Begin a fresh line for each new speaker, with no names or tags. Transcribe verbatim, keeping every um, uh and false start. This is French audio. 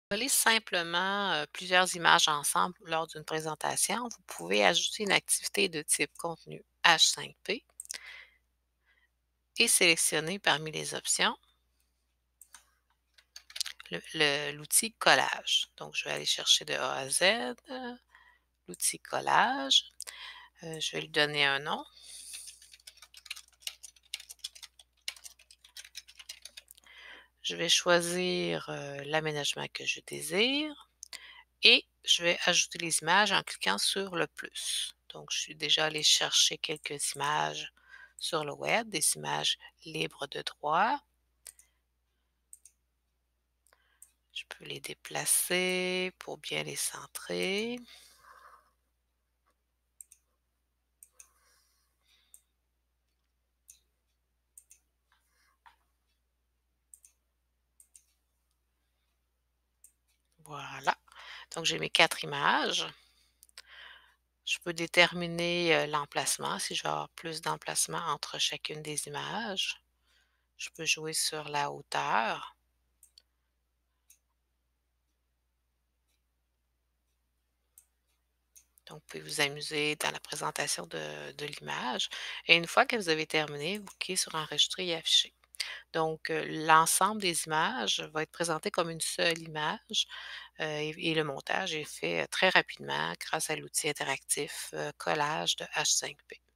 Coller simplement, heu, plusieurs images ensemble lors d'une présentation, vous pouvez ajouter une activité de type contenu H cinq P et sélectionner parmi les options le le l'outil collage. Donc je vais aller chercher de A à Z, heu, l'outil collage, heu, je vais lui donner un nom. Je vais choisir, heu, l'aménagement que je désire et je vais ajouter les images en cliquant sur le plus. Donc je suis déjà allée chercher quelques images sur le web, des images libres de droit. Je peux les déplacer pour bien les centrer. Voilà, donc j'ai mes quatre images. Je peux déterminer, heu, l'emplacement, si je veux avoir plus d'emplacement entre chacune des images. Je peux jouer sur la hauteur. Donc, vous pouvez vous amuser dans la présentation de de l'image et une fois que vous avez terminé, vous cliquez sur enregistrer et afficher. Donc, heu, l'ensemble des images va être présenté comme une seule image, heu et et le montage est fait, heu, très rapidement grâce à l'outil interactif, heu, collage de H cinq P.